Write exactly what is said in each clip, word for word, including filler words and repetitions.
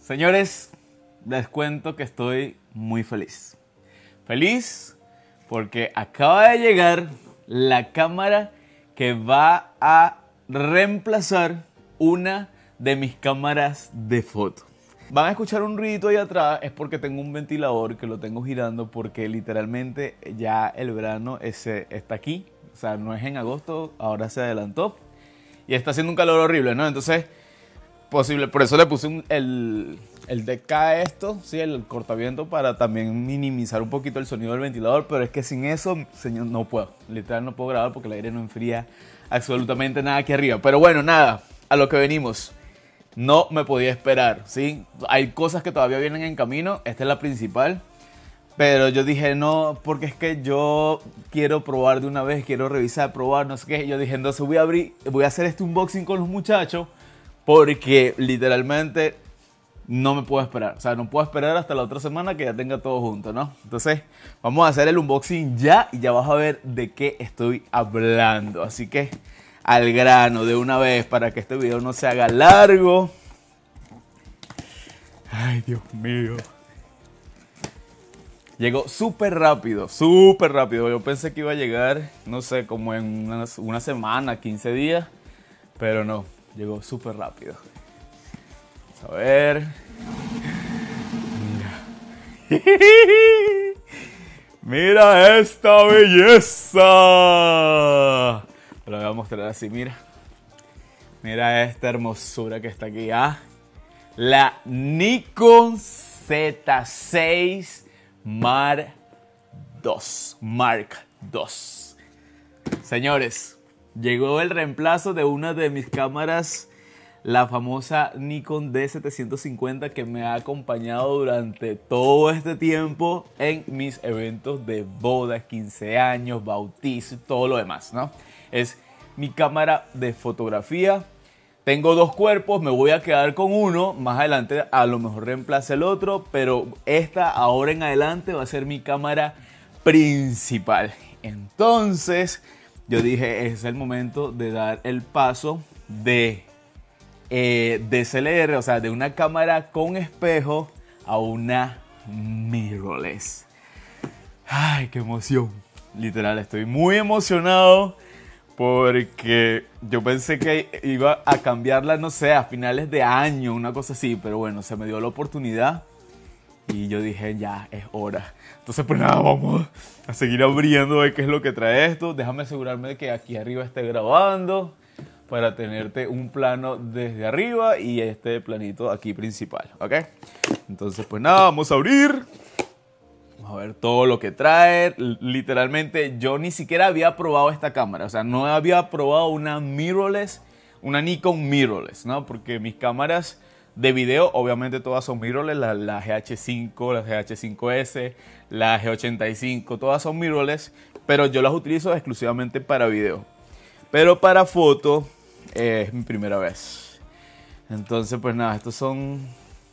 Señores, les cuento que estoy muy feliz. Feliz porque acaba de llegar la cámara que va a reemplazar una de mis cámaras de foto. Van a escuchar un ruidito ahí atrás, es porque tengo un ventilador que lo tengo girando porque literalmente ya el verano ese está aquí. O sea, no es en agosto, ahora se adelantó. Y está haciendo un calor horrible, ¿no? Entonces, posible, por eso le puse un, el, el D K a esto, ¿sí? El cortaviento para también minimizar un poquito el sonido del ventilador. Pero es que sin eso, señor, no puedo. Literal no puedo grabar porque el aire no enfría absolutamente nada aquí arriba. Pero bueno, nada, a lo que venimos. No me podía esperar, ¿sí? Hay cosas que todavía vienen en camino. Esta es la principal. Pero yo dije, no, porque es que yo quiero probar de una vez, quiero revisar, probar, no sé qué. Yo dije, entonces voy a abrir, voy a hacer este unboxing con los muchachos, porque literalmente no me puedo esperar. O sea, no puedo esperar hasta la otra semana que ya tenga todo junto, ¿no? Entonces, vamos a hacer el unboxing ya y ya vas a ver de qué estoy hablando. Así que, al grano de una vez, para que este video no se haga largo. Ay, Dios mío. Llegó súper rápido, súper rápido. Yo pensé que iba a llegar, no sé, como en una, una semana, quince días. Pero no, llegó súper rápido. Vamos a ver. Mira. Mira esta belleza. Lo voy a mostrar así, mira. Mira esta hermosura que está aquí. ¿Ah? La Nikon Z seis Mark dos. Mark dos. Señores, llegó el reemplazo de una de mis cámaras, la famosa Nikon D setecientos cincuenta, que me ha acompañado durante todo este tiempo en mis eventos de bodas, quince años, bautizo y todo lo demás, ¿no? Es mi cámara de fotografía. Tengo dos cuerpos, me voy a quedar con uno. Más adelante a lo mejor reemplace el otro, pero esta ahora en adelante va a ser mi cámara principal. Entonces yo dije, es el momento de dar el paso de eh, D S L R, o sea, de una cámara con espejo a una mirrorless. Ay, qué emoción. Literal, estoy muy emocionado. Porque yo pensé que iba a cambiarla, no sé, a finales de año, una cosa así. Pero bueno, se me dio la oportunidad y yo dije, ya, es hora. Entonces, pues nada, vamos a seguir abriendo a ver qué es lo que trae esto. Déjame asegurarme de que aquí arriba esté grabando para tenerte un plano desde arriba y este planito aquí principal, ¿ok? Entonces, pues nada, vamos a abrir. A ver todo lo que trae. Literalmente yo ni siquiera había probado esta cámara. O sea, no había probado una mirrorless, una Nikon mirrorless, ¿no? Porque mis cámaras de video, obviamente todas son mirrorless. La, la G H cinco, la G H cinco S, la G ochenta y cinco, todas son mirrorless. Pero yo las utilizo exclusivamente para video. Pero para foto eh, es mi primera vez. Entonces, pues nada, estos son,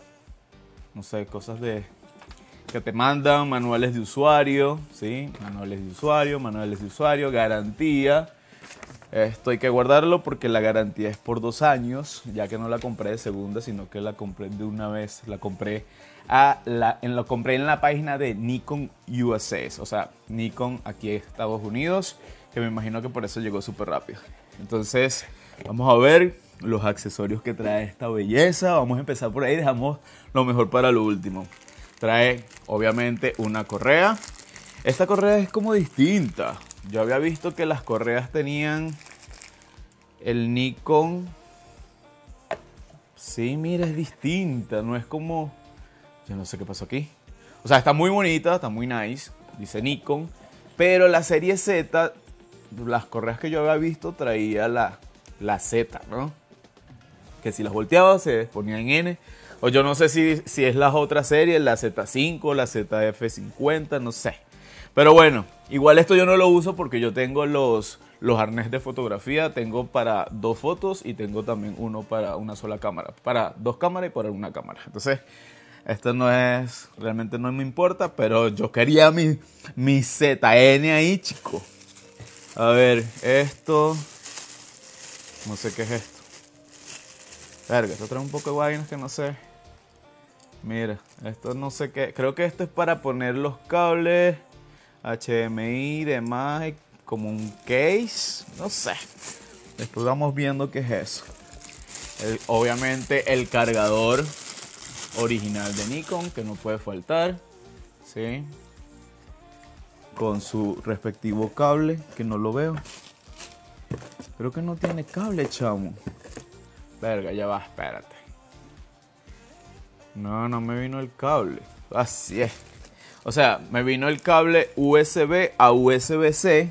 no sé, cosas de... que te mandan manuales de usuario, ¿sí? Manuales de usuario, manuales de usuario, garantía. Esto hay que guardarlo porque la garantía es por dos años, ya que no la compré de segunda, sino que la compré de una vez. La compré, a la, en, la compré en la página de Nikon U S A, o sea, Nikon aquí en Estados Unidos, que me imagino que por eso llegó súper rápido. Entonces, vamos a ver los accesorios que trae esta belleza. Vamos a empezar por ahí, dejamos lo mejor para lo último. Trae, obviamente, una correa. Esta correa es como distinta. Yo había visto que las correas tenían el Nikon. Sí, mira, es distinta. No es como... yo no sé qué pasó aquí. O sea, está muy bonita, está muy nice. Dice Nikon. Pero la serie Z, las correas que yo había visto, traía la, la Z, ¿no? Que si las volteaba se ponía en N. O yo no sé si, si es la otra serie, la Z cinco, la Z F cincuenta, no sé. Pero bueno, igual esto yo no lo uso porque yo tengo los, los arnés de fotografía. Tengo para dos fotos y tengo también uno para una sola cámara. Para dos cámaras y para una cámara. Entonces, esto no es, realmente no me importa, pero yo quería mi, mi Z N ahí, chico. A ver, esto, no sé qué es esto. Verga, esto trae un poco de vainas que no sé. Mira, esto no sé qué. Creo que esto es para poner los cables H D M I y demás, como un case. No sé. Después vamos viendo qué es eso. El, obviamente el cargador original de Nikon, que no puede faltar. ¿Sí? Con su respectivo cable, que no lo veo. Creo que no tiene cable, chamo. Verga, ya va, espérate. No, no me vino el cable. Así es. O sea, me vino el cable U S B a U S B C.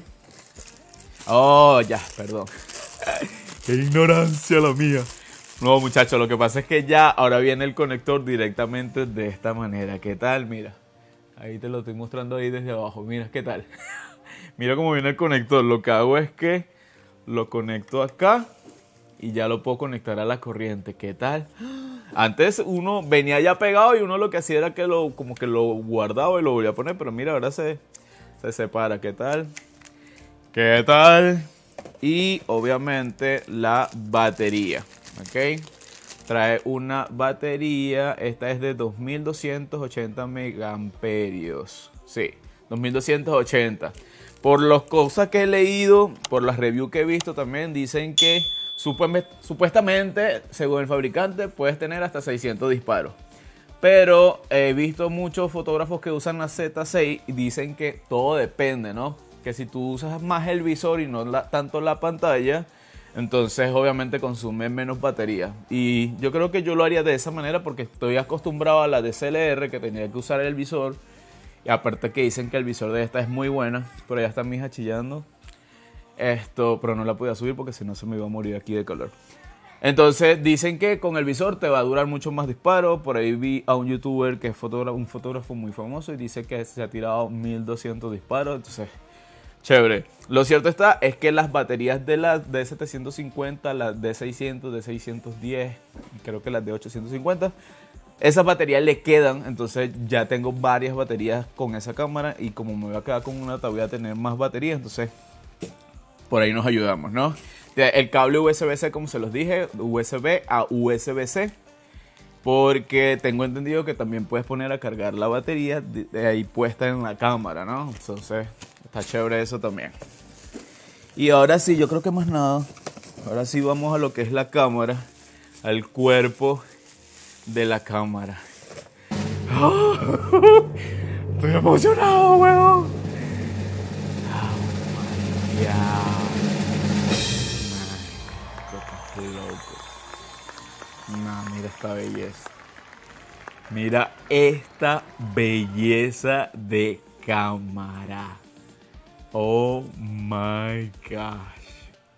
Oh, ya, perdón. Qué ignorancia la mía. No, muchachos, lo que pasa es que ya ahora viene el conector directamente de esta manera. ¿Qué tal? Mira. Ahí te lo estoy mostrando ahí desde abajo. Mira, ¿qué tal? Mira cómo viene el conector. Lo que hago es que lo conecto acá y ya lo puedo conectar a la corriente. ¿Qué tal? Antes uno venía ya pegado y uno lo que hacía era que lo, como que lo guardaba y lo volvía a poner. Pero mira, ahora se, se separa. ¿Qué tal? ¿Qué tal? Y obviamente la batería. ¿Ok? Trae una batería. Esta es de dos mil doscientos ochenta megamperios. Sí, dos mil doscientos ochenta. Por las cosas que he leído, por las reviews que he visto también, dicen que supuestamente, según el fabricante, puedes tener hasta seiscientos disparos. Pero he visto muchos fotógrafos que usan la Z seis y dicen que todo depende, ¿no? Que si tú usas más el visor y no la, tanto la pantalla, entonces obviamente consume menos batería. Y yo creo que yo lo haría de esa manera porque estoy acostumbrado a la D S L R, que tenía que usar el visor. Y aparte que dicen que el visor de esta es muy buena. Pero ya está mi hija chillando. Esto, pero no la podía subir porque si no se me iba a morir aquí de calor. Entonces dicen que con el visor te va a durar mucho más disparos. Por ahí vi a un youtuber que es fotógrafo, un fotógrafo muy famoso y dice que se ha tirado mil doscientos disparos. Entonces, chévere. Lo cierto está es que las baterías de las D setecientos cincuenta, las D seiscientos, D seiscientos diez, creo que las de ochocientos cincuenta, esas baterías le quedan. Entonces ya tengo varias baterías con esa cámara y como me voy a quedar con una, voy a tener más baterías. Entonces por ahí nos ayudamos, ¿no? El cable U S B C, como se los dije, U S B a U S B C, porque tengo entendido que también puedes poner a cargar la batería de, de ahí puesta en la cámara, ¿no? Entonces está chévere eso también. Y ahora sí, yo creo que más nada. Ahora sí vamos a lo que es la cámara, al cuerpo de la cámara. ¡Oh! Estoy emocionado, weón. Oh, yeah. Nah, mira esta belleza. Mira esta belleza de cámara. Oh my gosh.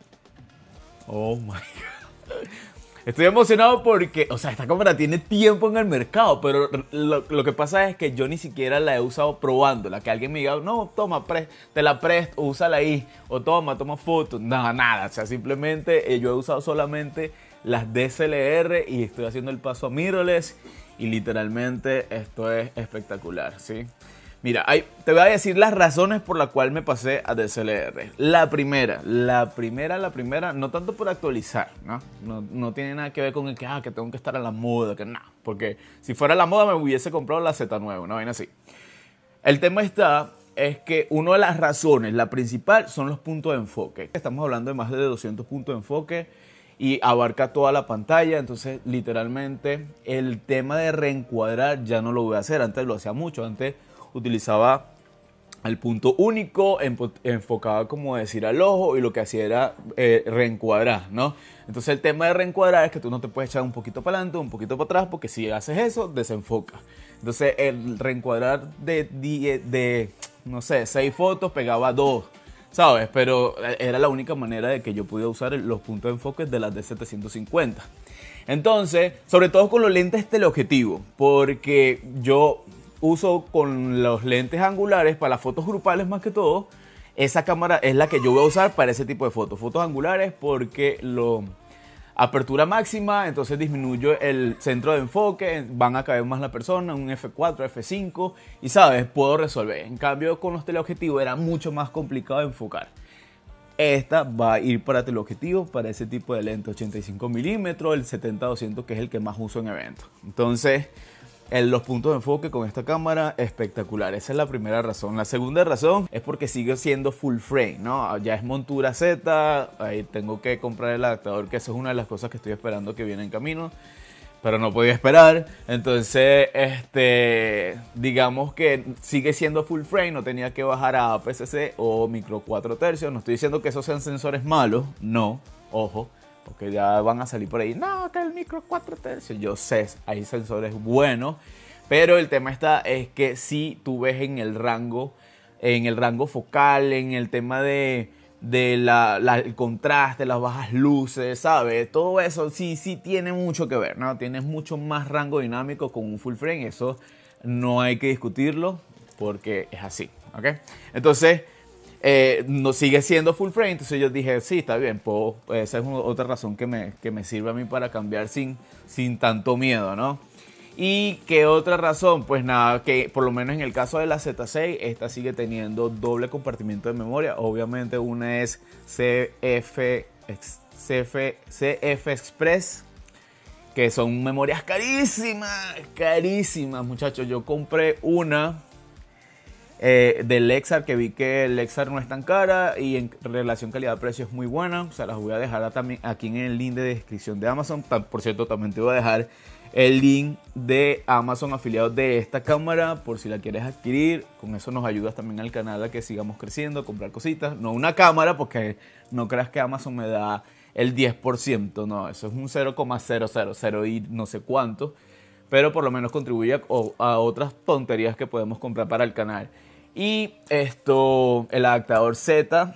Oh my god. Estoy emocionado porque, o sea, esta cámara tiene tiempo en el mercado, pero lo, lo que pasa es que yo ni siquiera la he usado probándola. Que alguien me diga, no, toma, pre te la presto, úsala ahí, o toma, toma fotos. Nada, nada, o sea, simplemente eh, yo he usado solamente las D S L R y estoy haciendo el paso a mirrorless y literalmente esto es espectacular, ¿sí? Mira, hay, te voy a decir las razones por las cuales me pasé a D S L R. La primera, la primera, la primera, no tanto por actualizar, ¿no? No, no tiene nada que ver con el que, ah, que tengo que estar a la moda, que no. Porque si fuera a la moda me hubiese comprado la Z nueve, una vaina así. El tema está, es que una de las razones, la principal, son los puntos de enfoque. Estamos hablando de más de doscientos puntos de enfoque y abarca toda la pantalla. Entonces, literalmente, el tema de reencuadrar ya no lo voy a hacer. Antes lo hacía mucho, antes utilizaba el punto único, enfocaba como decir al ojo y lo que hacía era eh, reencuadrar, ¿no? Entonces el tema de reencuadrar es que tú no te puedes echar un poquito para adelante, un poquito para atrás, porque si haces eso, desenfoca. Entonces el reencuadrar de, de, de no sé, seis fotos pegaba dos, ¿sabes? Pero era la única manera de que yo pudiera usar los puntos de enfoque de las D setecientos cincuenta. Entonces, sobre todo con los lentes teleobjetivo, porque yo uso con los lentes angulares para las fotos grupales más que todo. Esa cámara es la que yo voy a usar para ese tipo de fotos. Fotos angulares porque lo apertura máxima, entonces disminuyo el centro de enfoque, van a caber más la persona, un F cuatro, F cinco y sabes, puedo resolver. En cambio con los teleobjetivos era mucho más complicado de enfocar. Esta va a ir para teleobjetivo, para ese tipo de lente ochenta y cinco milímetros, el setenta doscientos que es el que más uso en eventos. Entonces El, los puntos de enfoque con esta cámara espectacular. Esa es la primera razón. La segunda razón es porque sigue siendo full frame, ¿no? Ya es montura Z. Ahí tengo que comprar el adaptador, que eso es una de las cosas que estoy esperando que viene en camino, pero no podía esperar. Entonces, este, digamos que sigue siendo full frame. No tenía que bajar a A P S C o micro cuatro tercios. No estoy diciendo que esos sean sensores malos. No, ojo. Porque ya van a salir por ahí, no, que el micro cuatro tercios. Yo sé, hay sensores buenos. Pero el tema está es que si tú ves en el rango, en el rango focal, en el tema de, de la, la, el contraste, las bajas luces, ¿sabes? Todo eso sí, sí tiene mucho que ver, ¿no? Tienes mucho más rango dinámico con un full frame. Eso no hay que discutirlo porque es así, ¿ok? Entonces... Eh, no sigue siendo full frame, entonces yo dije, sí, está bien, puedo, esa es una, otra razón que me, que me sirve a mí para cambiar sin, sin tanto miedo, ¿no? ¿Y qué otra razón? Pues nada, que por lo menos en el caso de la Z seis, esta sigue teniendo doble compartimiento de memoria. Obviamente una es C F, C F, C F Express, que son memorias carísimas, carísimas, muchachos. Yo compré una... Eh, del Lexar, que vi que el Lexar no es tan cara y en relación calidad-precio es muy buena. O sea, las voy a dejar también aquí en el link de descripción de Amazon. Por cierto, también te voy a dejar el link de Amazon afiliado de esta cámara por si la quieres adquirir. Con eso nos ayudas también al canal a que sigamos creciendo, a comprar cositas. No una cámara, porque no creas que Amazon me da el diez por ciento. No, eso es un cero coma cero cero cero y no sé cuánto. Pero por lo menos contribuye a, a otras tonterías que podemos comprar para el canal. Y esto, el adaptador Z,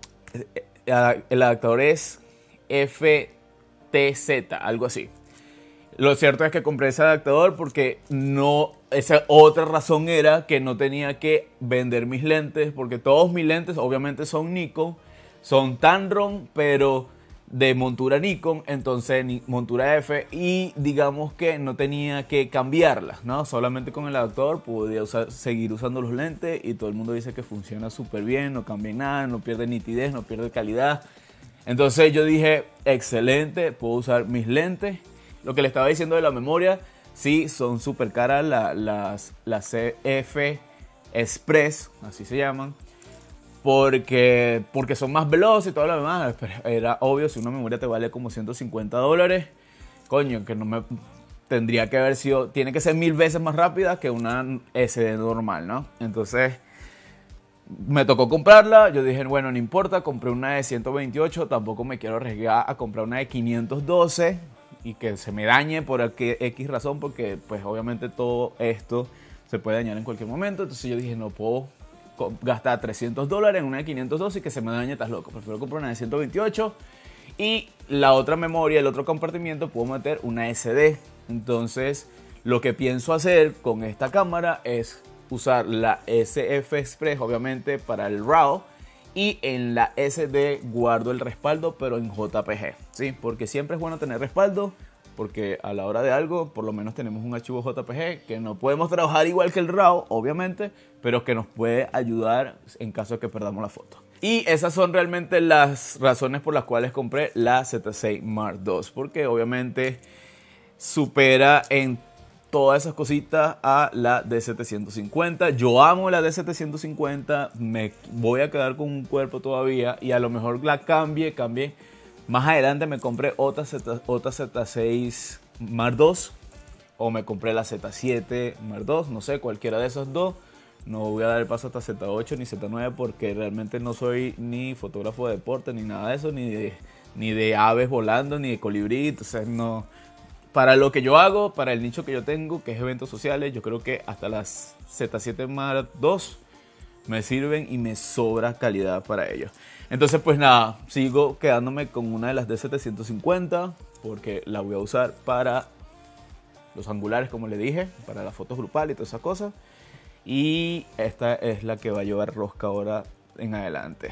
el adaptador es F T Z, algo así. Lo cierto es que compré ese adaptador porque no, esa otra razón era que no tenía que vender mis lentes, porque todos mis lentes obviamente son Nikon, son Tamron, pero de montura Nikon, entonces montura F, y digamos que no tenía que cambiarlas, ¿no? Solamente con el adaptador podía usar, seguir usando los lentes y todo el mundo dice que funciona súper bien, no cambia nada, no pierde nitidez, no pierde calidad. Entonces yo dije, excelente, puedo usar mis lentes. Lo que le estaba diciendo de la memoria, sí, son súper caras la, las, las C F Express, así se llaman. Porque, porque son más veloces y todo lo demás. Pero era obvio, si una memoria te vale como ciento cincuenta dólares, coño, que no me tendría que haber sido, tiene que ser mil veces más rápida que una S D normal, ¿no? Entonces me tocó comprarla. Yo dije, bueno, no importa, compré una de ciento veintiocho, tampoco me quiero arriesgar a comprar una de quinientos doce y que se me dañe por X razón, porque pues obviamente todo esto se puede dañar en cualquier momento. Entonces yo dije, no puedo gastar trescientos dólares en una de quinientos doce y que se me dañe, estás loco. Prefiero comprar una de ciento veintiocho y la otra memoria, el otro compartimiento, puedo meter una S D. Entonces lo que pienso hacer con esta cámara es usar la S F Express, obviamente, para el RAW, y en la S D guardo el respaldo, pero en J P G, ¿sí? Porque siempre es bueno tener respaldo, porque a la hora de algo, por lo menos tenemos un archivo J P G que no podemos trabajar igual que el RAW, obviamente, pero que nos puede ayudar en caso de que perdamos la foto. Y esas son realmente las razones por las cuales compré la Z seis Mark dos, porque obviamente supera en todas esas cositas a la D setecientos cincuenta. Yo amo la D setecientos cincuenta, me voy a quedar con un cuerpo todavía y a lo mejor la cambie, cambie. Más adelante me compré otra, Z, otra Z seis Mark dos o me compré la Z siete Mark dos, no sé, cualquiera de esos dos. No voy a dar el paso hasta Z ocho ni Z nueve porque realmente no soy ni fotógrafo de deporte ni nada de eso, ni de, ni de aves volando, ni de colibrí. Entonces no, para lo que yo hago, para el nicho que yo tengo, que es eventos sociales, yo creo que hasta las Z siete Mark dos me sirven y me sobra calidad para ellos. Entonces pues nada, sigo quedándome con una de las D setecientos cincuenta porque la voy a usar para los angulares, como le dije, para las fotos grupales y todas esas cosas. Y esta es la que va a llevar rosca ahora en adelante.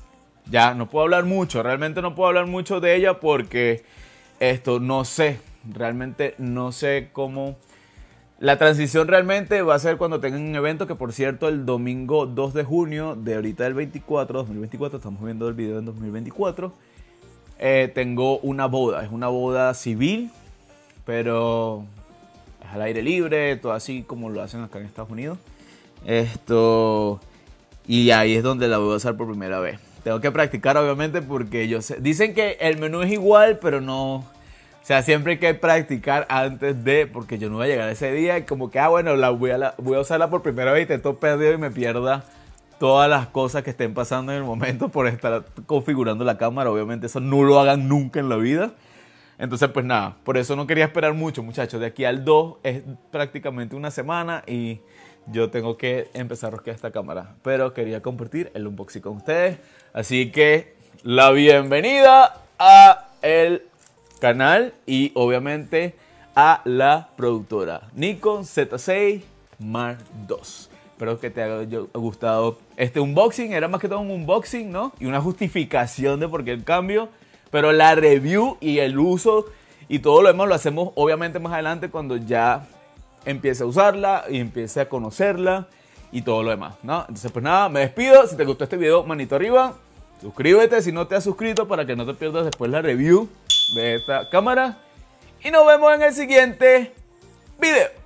Ya no puedo hablar mucho, realmente no puedo hablar mucho de ella porque esto no sé, realmente no sé cómo. La transición realmente va a ser cuando tengan un evento, que por cierto el domingo dos de junio de ahorita del veinticuatro, dos mil veinticuatro, estamos viendo el video en dos mil veinticuatro, eh, tengo una boda, es una boda civil, pero es al aire libre, todo así como lo hacen acá en Estados Unidos. Esto, y ahí es donde la voy a usar por primera vez. Tengo que practicar obviamente porque yo sé, dicen que el menú es igual, pero no, o sea, siempre hay que practicar antes de, porque yo no voy a llegar ese día y como que, ah, bueno, la voy, a la, voy a usarla por primera vez y te estoy perdido y me pierda todas las cosas que estén pasando en el momento por estar configurando la cámara. Obviamente eso no lo hagan nunca en la vida. Entonces, pues nada, por eso no quería esperar mucho, muchachos. De aquí al dos es prácticamente una semana y yo tengo que empezar a rosquear esta cámara. Pero quería compartir el unboxing con ustedes. Así que la bienvenida a el canal y obviamente a la productora Nikon Z seis Mark dos. Espero que te haya gustado este unboxing. Era más que todo un unboxing, ¿no? Y una justificación de por qué el cambio. Pero la review y el uso y todo lo demás lo hacemos obviamente más adelante cuando ya empiece a usarla y empiece a conocerla y todo lo demás, ¿no? Entonces pues nada, me despido. Si te gustó este video, manito arriba. Suscríbete si no te has suscrito para que no te pierdas después la review de esta cámara. Y nos vemos en el siguiente video.